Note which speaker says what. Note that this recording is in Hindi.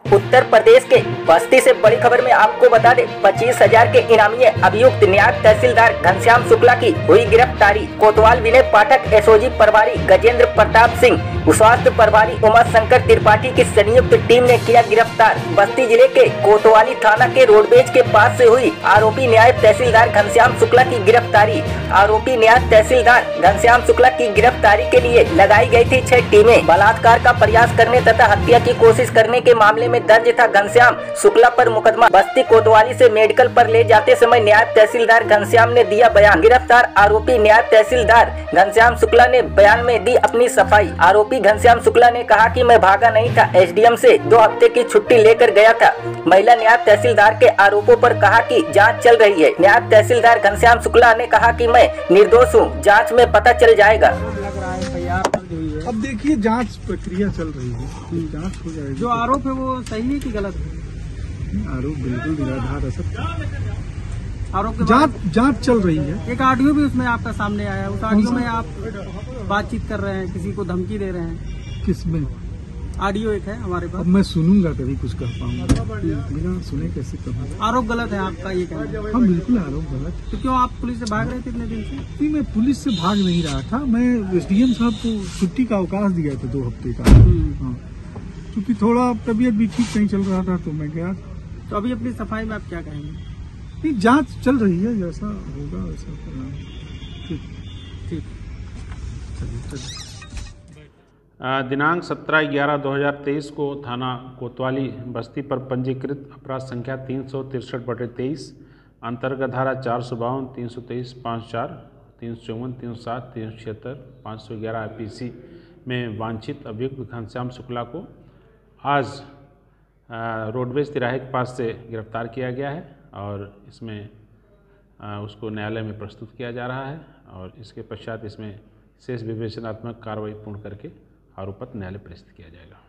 Speaker 1: उत्तर प्रदेश के बस्ती से बड़ी खबर में आपको बता दें, 25,000 के इनामी अभियुक्त नायब तहसीलदार घनश्याम शुक्ला की हुई गिरफ्तारी। कोतवाल विनय पाठक, एसओजी प्रभारी गजेंद्र प्रताप सिंह, स्वास्थ्य प्रभारी उमा शंकर त्रिपाठी की संयुक्त टीम ने किया गिरफ्तार। बस्ती जिले के कोतवाली थाना के रोडवेज के पास से हुई आरोपी नायब तहसीलदार घनश्याम शुक्ला की गिरफ्तारी। आरोपी नायब तहसीलदार घनश्याम शुक्ला की गिरफ्तारी के लिए लगाई गई थी 6 टीमें। बलात्कार का प्रयास करने तथा हत्या की कोशिश करने के मामले में दर्ज था घनश्याम शुक्ला पर मुकदमा। बस्ती कोतवाली से मेडिकल पर ले जाते समय नायब तहसीलदार घनश्याम ने दिया बयान। गिरफ्तार आरोपी नायब तहसीलदार घनश्याम शुक्ला ने बयान में दी अपनी सफाई। आरोपी घनश्याम शुक्ला ने कहा कि मैं भागा नहीं था, एसडीएम से 2 हफ्ते की छुट्टी लेकर गया था। महिला नायब तहसीलदार के आरोपों पर कहा कि जांच चल रही है। नायब तहसीलदार घनश्याम शुक्ला ने कहा कि मैं निर्दोष हूं, जांच में पता चल जाएगा।
Speaker 2: अब देखिए जांच प्रक्रिया चल रही है, जांच हो जाएगी।
Speaker 3: जो आरोप है वो सही है कि गलत है?
Speaker 2: आरोप बिल्कुल निराधार है सब।
Speaker 3: आरोप
Speaker 2: के जांच चल रही है।
Speaker 3: एक ऑडियो भी उसमें आपका सामने आया है, उस ऑडियो में आप बातचीत कर रहे हैं, किसी को धमकी दे रहे हैं।
Speaker 2: किसमें?
Speaker 3: ऑडियो एक है हमारे पास।
Speaker 2: अब मैं सुनूंगा तभी कुछ कह पाऊंगा, बिना सुने कैसे कहूँगा।
Speaker 3: आरोप गलत है आपका, ये कहना है?
Speaker 2: हाँ बिल्कुल आरोप गलत।
Speaker 3: तो क्यों आप पुलिस से भाग रहे थे इतने दिन से?
Speaker 2: नहीं, मैं पुलिस से भाग नहीं रहा था। मैं एसडीएम साहब को छुट्टी का अवकाश दिया था 2 हफ्ते का। हाँ, क्योंकि थोड़ा तबीयत भी ठीक नहीं चल रहा था तो मैं गया।
Speaker 3: तो अभी अपनी सफाई में आप क्या कहेंगे?
Speaker 2: नहीं, जांच चल रही है, जैसा होगा वैसा करना। ठीक
Speaker 3: ठीक।
Speaker 2: चलिए।
Speaker 4: दिनांक 17/11/2023 को थाना कोतवाली बस्ती पर पंजीकृत अपराध संख्या 363/23 अंतर्गत धारा 452, 323, 54, 354, 307, 376, 511 IPC में वांछित अभियुक्त घनश्याम शुक्ला को आज रोडवेज तिराहे के पास से गिरफ्तार किया गया है और इसमें उसको न्यायालय में प्रस्तुत किया जा रहा है और इसके पश्चात इसमें शेष विवेचनात्मक कार्रवाई पूर्ण करके आरोप पत्र न्यायालय प्रेषित किया जाएगा।